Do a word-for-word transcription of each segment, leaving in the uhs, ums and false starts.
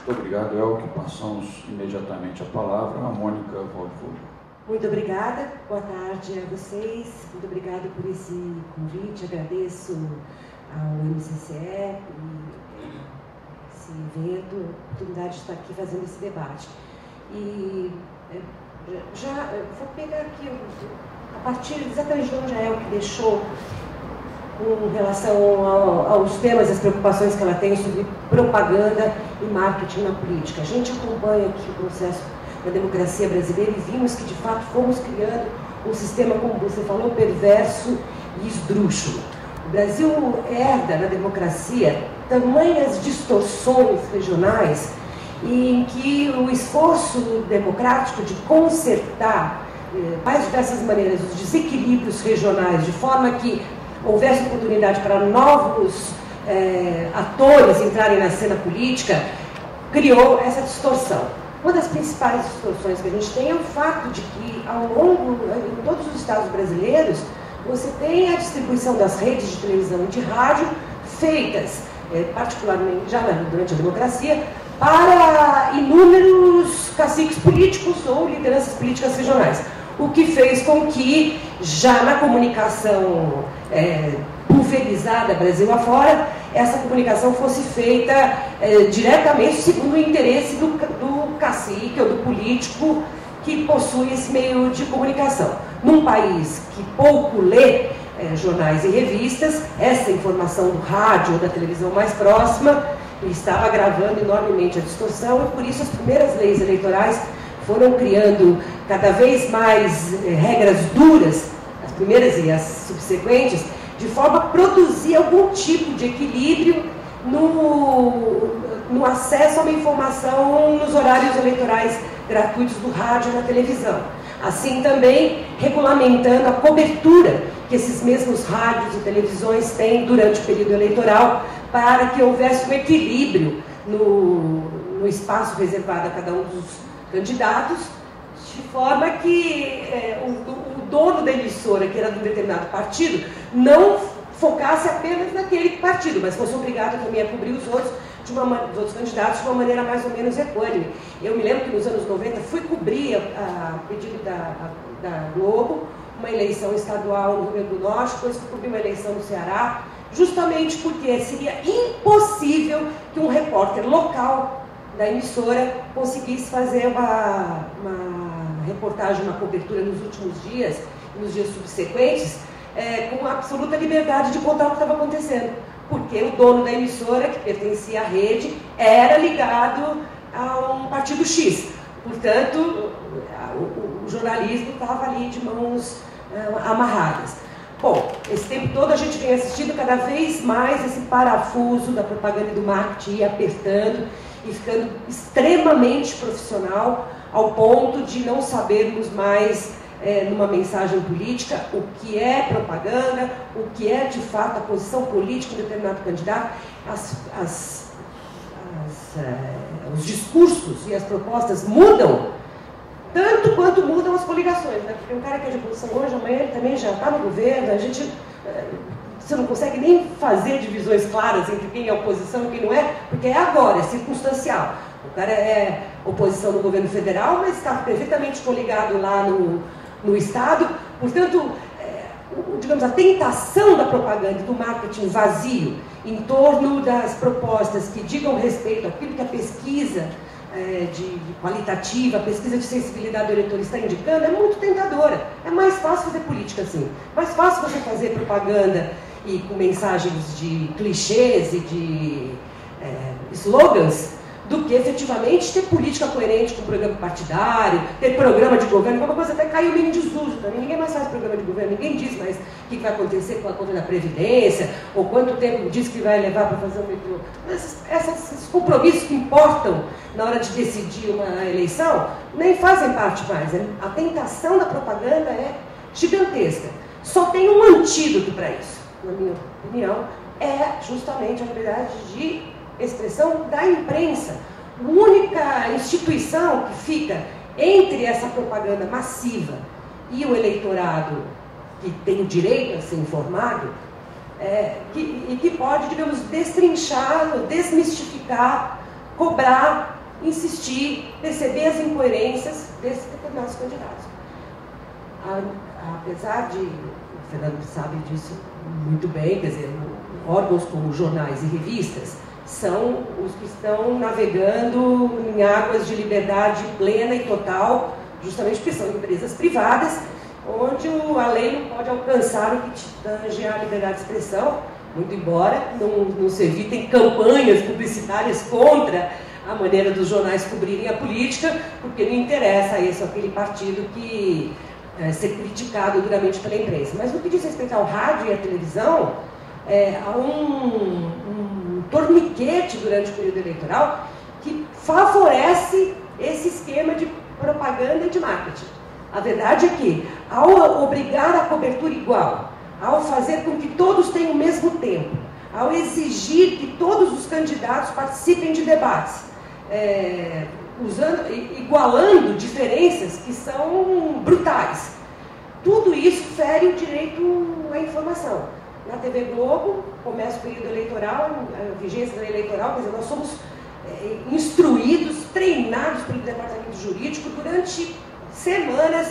Muito obrigado, Elke. Passamos imediatamente a palavra à Mônica Waldfurt. Muito obrigada, boa tarde a vocês, muito obrigada por esse convite, agradeço ao M C C E e esse evento, a oportunidade de estar aqui fazendo esse debate. E já vou pegar aqui, a partir exatamente de onde a Elke deixou, com relação ao, aos temas e as preocupações que ela tem sobre propaganda e marketing na política. A gente acompanha aqui o processo da democracia brasileira e vimos que, de fato, fomos criando um sistema, como você falou, perverso e esdrúxulo. O Brasil herda na democracia tamanhas distorções regionais em que o esforço democrático de consertar, eh, mais diversas maneiras, os desequilíbrios regionais, de forma que houvesse oportunidade para novos eh, atores entrarem na cena política, criou essa distorção. Uma das principais distorções que a gente tem é o fato de que, ao longo, em todos os estados brasileiros, você tem a distribuição das redes de televisão e de rádio feitas, eh, particularmente já durante a democracia, para inúmeros caciques políticos ou lideranças políticas regionais. O que fez com que, já na comunicação é, pulverizada Brasil afora, essa comunicação fosse feita é, diretamente segundo o interesse do, do cacique ou do político que possui esse meio de comunicação. Num país que pouco lê é, jornais e revistas, essa informação do rádio ou da televisão mais próxima estava agravando enormemente a distorção, e por isso as primeiras leis eleitorais foram criando cada vez mais eh, regras duras, as primeiras e as subsequentes, de forma a produzir algum tipo de equilíbrio no, no acesso a uma informação nos horários eleitorais gratuitos do rádio e da televisão. Assim também regulamentando a cobertura que esses mesmos rádios e televisões têm durante o período eleitoral, para que houvesse um equilíbrio no, no espaço reservado a cada um dos candidatos, de forma que é, o, o dono da emissora, que era de um determinado partido, não focasse apenas naquele partido, mas fosse obrigado também a cobrir os outros, de uma, os outros candidatos de uma maneira mais ou menos equânime. Eu me lembro que nos anos noventa fui cobrir, a, a pedido da, a, da Globo, uma eleição estadual no Rio Grande do Norte, depois fui cobrir uma eleição no Ceará, justamente porque seria impossível que um repórter local da emissora conseguisse fazer uma, uma reportagem, uma cobertura nos últimos dias, nos dias subsequentes, é, com absoluta liberdade de contar o que estava acontecendo. Porque o dono da emissora, que pertencia à rede, era ligado a um partido X. Portanto, o, o jornalismo estava ali de mãos uh, amarradas. Bom, esse tempo todo a gente vem assistindo cada vez mais esse parafuso da propaganda e do marketing ir apertando e ficando extremamente profissional, ao ponto de não sabermos mais, é, numa mensagem política, o que é propaganda, o que é de fato a posição política de determinado candidato. As, as, as, é, os discursos e as propostas mudam tanto quanto mudam as coligações, né? Porque um cara que é de oposição hoje, amanhã ele também já está no governo, a gente, você não consegue nem fazer divisões claras entre quem é oposição e quem não é, porque é agora, é circunstancial. O cara é oposição no governo federal, mas está perfeitamente coligado lá no, no Estado. Portanto, é, o, digamos, a tentação da propaganda e do marketing vazio em torno das propostas que digam respeito àquilo que a pesquisa É, de, de qualitativa, a pesquisa de sensibilidade do eleitor está indicando, é muito tentadora. É mais fácil fazer política assim. Mais fácil você fazer propaganda e com mensagens de clichês e de é, slogans, do que efetivamente ter política coerente com programa partidário, ter programa de governo, que é uma coisa até caiu meio em desuso também. Ninguém mais faz programa de governo, ninguém diz mais o que vai acontecer com a conta da Previdência, ou quanto tempo diz que vai levar para fazer o metrô. Esses, esses compromissos que importam na hora de decidir uma eleição, nem fazem parte mais. Né? A tentação da propaganda é gigantesca. Só tem um antídoto para isso, na minha opinião, é justamente a liberdade de expressão da imprensa. A única instituição que fica entre essa propaganda massiva e o eleitorado que tem o direito a ser informado, é, que, e que pode, digamos, destrinchar, desmistificar cobrar, insistir, perceber as incoerências desses determinados candidatos. A, apesar de, o Fernando sabe disso muito bem, quer dizer, órgãos como jornais e revistas são os que estão navegando em águas de liberdade plena e total, justamente porque são empresas privadas, onde a lei não pode alcançar o que tange a liberdade de expressão, muito embora não, não se evitem campanhas publicitárias contra a maneira dos jornais cobrirem a política, porque não interessa a esse ou aquele partido que é, ser criticado duramente pela imprensa. Mas no que diz respeito ao rádio e à televisão, é, há um, um torniquete durante o período eleitoral que favorece esse esquema de propaganda e de marketing. A verdade é que, ao obrigar a cobertura igual, ao fazer com que todos tenham o mesmo tempo, ao exigir que todos os candidatos participem de debates, é, usando, igualando diferenças que são brutais, tudo isso fere o direito à informação. Na T V Globo, começa o período eleitoral, a vigência da eleitoral, quer dizer, nós somos é, instruídos, treinados pelo departamento jurídico durante semanas,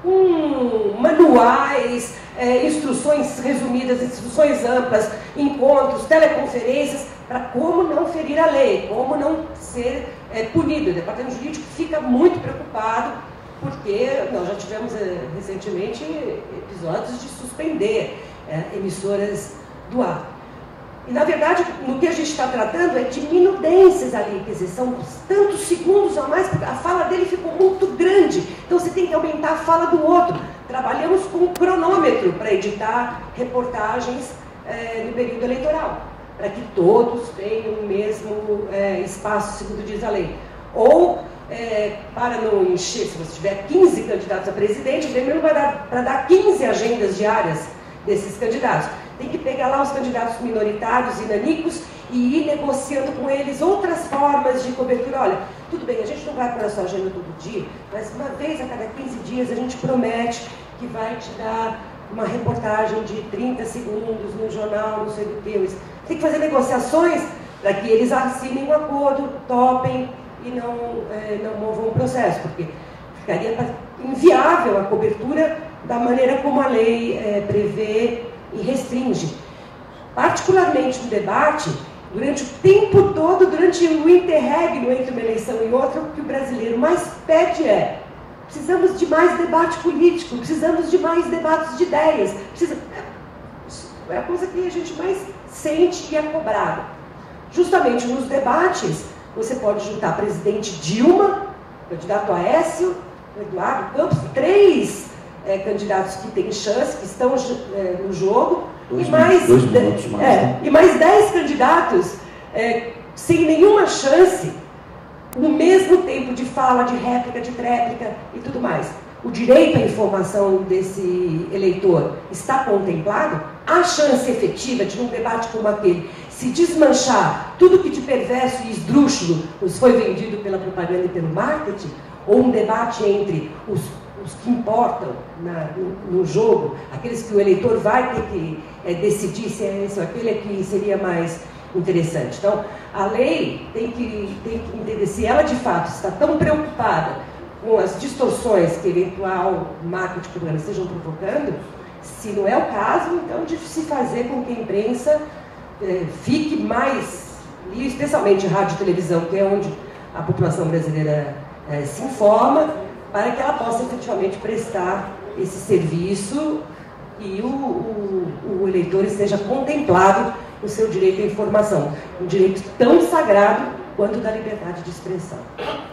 com manuais, é, instruções resumidas, instruções amplas, encontros, teleconferências, para como não ferir a lei, como não ser é, punido. O departamento jurídico fica muito preocupado, porque nós já tivemos é, recentemente episódios de suspender é, emissoras do ar. E, na verdade, no que a gente está tratando é de minudências ali, quer dizer, são tantos segundos a mais, porque a fala dele ficou muito grande, então você tem que aumentar a fala do outro. Trabalhamos com um cronômetro para editar reportagens é, no período eleitoral, para que todos tenham o mesmo é, espaço, segundo diz a lei. Ou, é, para não encher, se você tiver quinze candidatos a presidente, primeiro vai dar para dar quinze agendas diárias desses candidatos. Tem que pegar lá os candidatos minoritários e nanicos e ir negociando com eles outras formas de cobertura. Olha, tudo bem, a gente não vai para a sua agenda todo dia, mas uma vez a cada quinze dias a gente promete que vai te dar uma reportagem de trinta segundos no jornal, não sei do que. Tem que fazer negociações para que eles assinem um acordo, topem e não, é, não movam o processo, porque ficaria inviável a cobertura da maneira como a lei é, prevê e restringe. Particularmente no debate, durante o tempo todo, durante o interregno entre uma eleição e outra, o que o brasileiro mais pede é: precisamos de mais debate político, precisamos de mais debates de ideias. Precisa... É a coisa que a gente mais sente e é cobrada. Justamente nos debates, você pode juntar presidente Dilma, candidato Aécio, Eduardo Campos, três É, candidatos que têm chance, que estão é, no jogo, dois e, mais dois minutos mais, é, né? e mais dez candidatos é, sem nenhuma chance, no mesmo tempo de fala, de réplica, de tréplica e tudo mais. O direito à informação desse eleitor está contemplado? Há chance efetiva de, num debate como aquele, se desmanchar tudo que de perverso e esdrúxulo nos foi vendido pela propaganda e pelo marketing? Ou um debate entre os os que importam na, no, no jogo, aqueles que o eleitor vai ter que é, decidir se é esse ou aquele que seria mais interessante. Então, a lei tem que, tem que entender se ela, de fato, está tão preocupada com as distorções que eventual marketing programa estejam provocando, se não é o caso, então, de se fazer com que a imprensa é, fique mais, e especialmente rádio e televisão, que é onde a população brasileira é, se informa, para que ela possa efetivamente prestar esse serviço e o, o, o eleitor esteja contemplado no seu direito à informação, um direito tão sagrado quanto o da liberdade de expressão.